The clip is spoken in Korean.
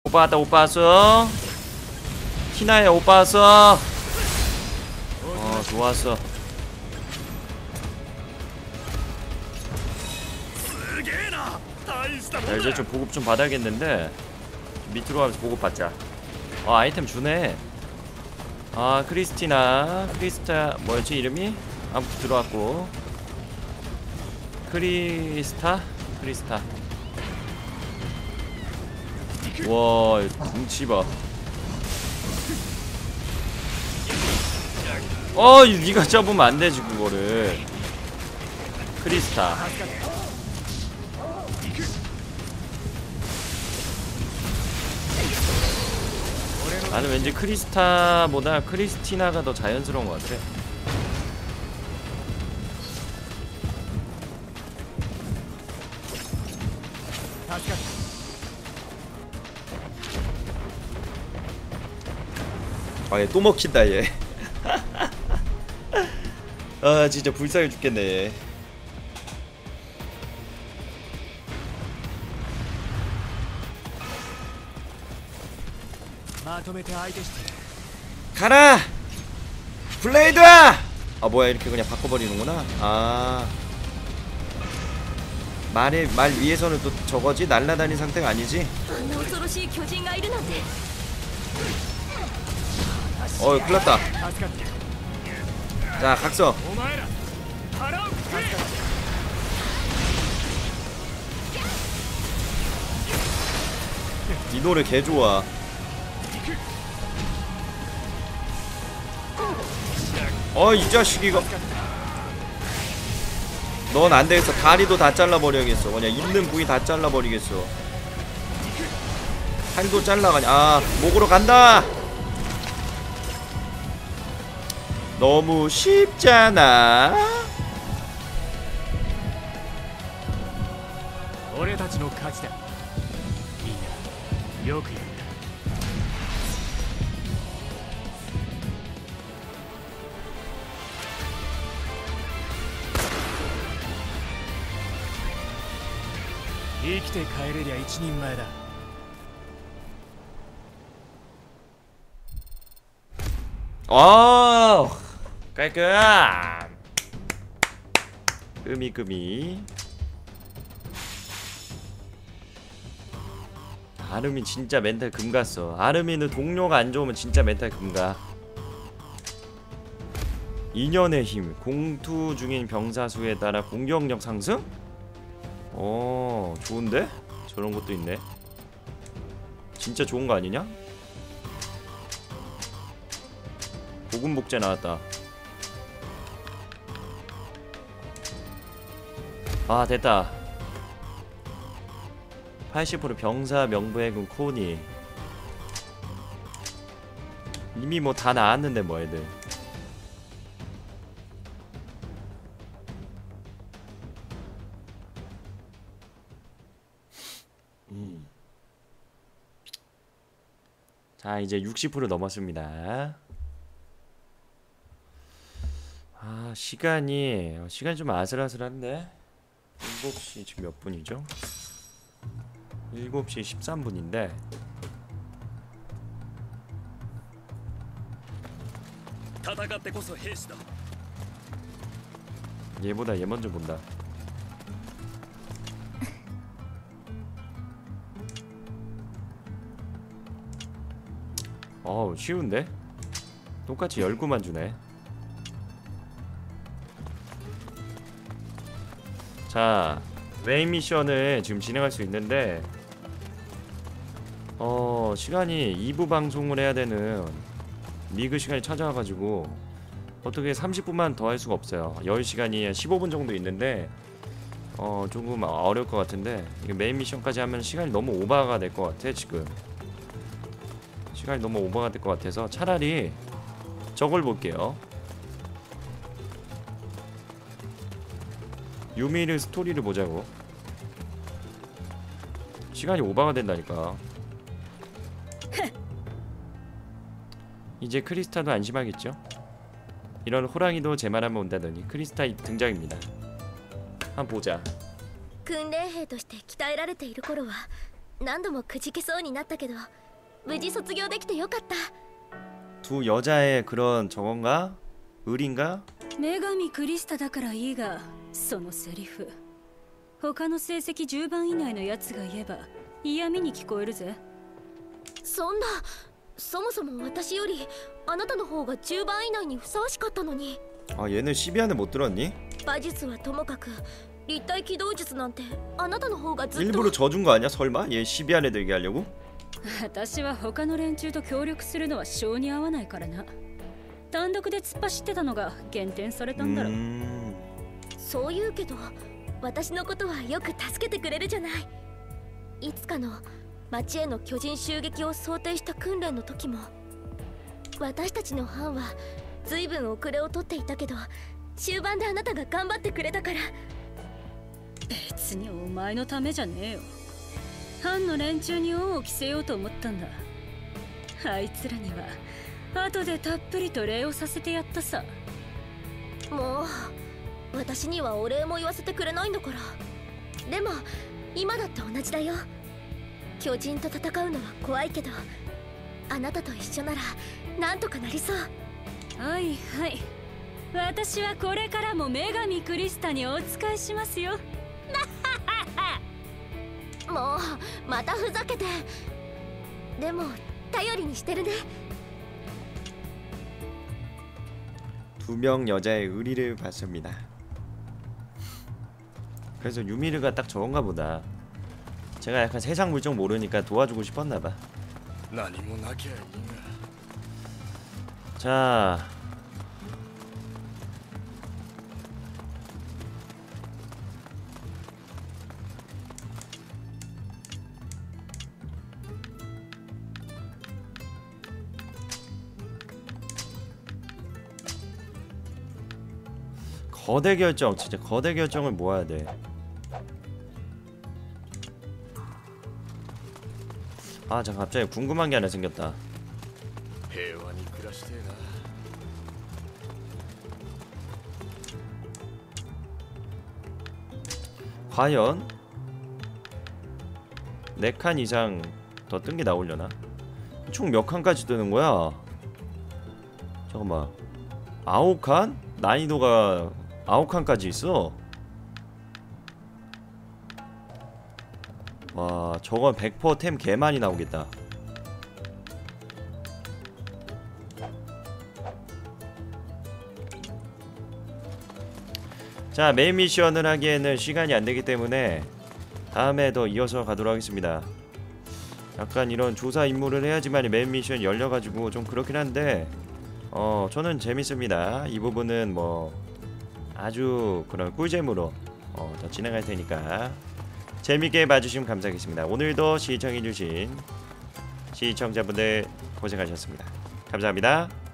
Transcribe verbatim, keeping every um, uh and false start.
오빠 왔다. 오빠 왔어. 티나야 오빠 왔어. 어 좋았어. 자 이제 좀 보급 좀 받아야겠는데 밑으로 가면서 보급 받자. 아 아이템 주네. 아 크리스티나 크리스타 뭐였지 이름이? 아무튼 들어왔고 크리스타? 크리스타. 와 뭉치 봐. 어 니가 잡으면 안 되지 그거를. 크리스타. 나는 왠지 크리스타보다 크리스티나가 더 자연스러운 것 같아. 아, 얘 또 먹힌다 얘. 아 진짜 불쌍해 죽겠네 얘. 가라! 블레이드야! 아 뭐야 이렇게 그냥 바꿔버리는구나. 아 말에 말 위에서는 또 저거지? 날라다닌 상태가 아니지? 어이 큰일났다. 자 각서. 이 노래 개좋아. 어 이 자식이가. 넌 안되겠어. 다리도 다 잘라버려야겠어. 그냥 있는 부위 다 잘라버리겠어. 팔도 잘라가냐. 아 목으로 간다. 너무 쉽잖아. 어 깔끔. 끄미끄미. 아르민 진짜 멘탈 금갔어. 아르민은 동료가 안 좋으면 진짜 멘탈 금가. 인연의 힘. 공투 중인 병사 수에 따라 공격력 상승? 어 좋은데? 저런 것도 있네. 진짜 좋은 거 아니냐? 보금복제 나왔다. 아 됐다. 팔십 퍼센트 병사 명부해군 코니. 이미 뭐 다 나왔는데 뭐 애들. 음. 자 이제 육십 퍼센트 넘었습니다. 아 시간이 시간이 좀 아슬아슬한데. 일곱 시 지금 몇 분이죠? 일곱 시 십삼 분인데 얘보다 얘 먼저 본다. 어우 쉬운데? 똑같이 열구만 주네. 자 메인 미션을 지금 진행할 수 있는데 어 시간이 이 부 방송을 해야 되는 리그 시간이 찾아와가지고 어떻게 삼십 분만 더 할 수가 없어요. 열 시간이 십오 분 정도 있는데 어 조금 어려울 것 같은데 이거 메인 미션까지 하면 시간이 너무 오버가 될 것 같아. 지금 시간이 너무 오버가 될 것 같아서 차라리 저걸 볼게요. 유미르 스토리를 보자고. 시간이 오버가 된다니까. 이제 크리스타도 안심하겠죠? 이런 호랑이도 제 말하면 온다더니 크리스타 등장입니다. 한번 보자. 訓練兵として鍛えられている頃は何度もくじけそうになったけど無事卒業できてよかった。 두 여자의 그런 저건가? 의리인가? 女神クリスタだからいいが、そのセリフ他の成績じゅうばん以内のやつが言えば嫌味に聞こえるぜ。 そんな、そもそも私よりあなたの方がじゅうばん以内にふさわしかったのに。 아 얘는 십위 안에 못 들었니? 馬術はともかく立体機動術なんてあなたの方がずっと。 일부러 져준 거 아니야? 설마? 얘 십위 안에 들게 하려고? 私は他の連中と協力するのは性に合わないからな。単独で突っ走ってたのが減点されたんだろう。 음... そう言うけど私のことはよく助けてくれるじゃない。いつかの町への巨人襲撃を想定した訓練の時も私たちの班は随分遅れをとっていたけど終盤であなたが頑張ってくれたから。 別にお前のためじゃねえよ。班の連中に恩を着せようと思ったんだ。あいつらには後でたっぷりと礼をさせてやったさ。 もう私にはお礼も言わせてくれないんだから。でも今だって同じだよ。巨人と戦うのは怖いけどあなたと一緒ならなんとかなりそう。 はいはい、私はこれからも女神クリスタにお仕えしますよ。 もうまたふざけて。でも頼りにしてるね。 두 명 여자의 의리를 봤습니다. 그래서 유미르가 딱 저건가 보다. 제가 약간 세상 물정 모르니까 도와주고 싶었나봐. 자, 거대 결정, 진짜 거대 결정을 모아야 돼. 아, 잠깐 갑자기 궁금한 게 하나 생겼다. 과연 네 칸 이상 더 뜬 게 나오려나? 총 몇 칸까지 뜨는 거야? 잠깐만, 아홉 칸? 난이도가 아홉 칸까지 있어. 와, 저건 백 퍼센트 템 개 많이 나오겠다. 자, 메인 미션을 하기에는 시간이 안 되기 때문에 다음에 더 이어서 가도록 하겠습니다. 약간 이런 조사 임무를 해야지만 메인 미션 열려가지고 좀 그렇긴 한데 어 저는 재밌습니다. 이 부분은 뭐 아주 그런 꿀잼으로 어, 더 진행할 테니까 재밌게 봐주시면 감사하겠습니다. 오늘도 시청해주신 시청자분들 고생하셨습니다. 감사합니다.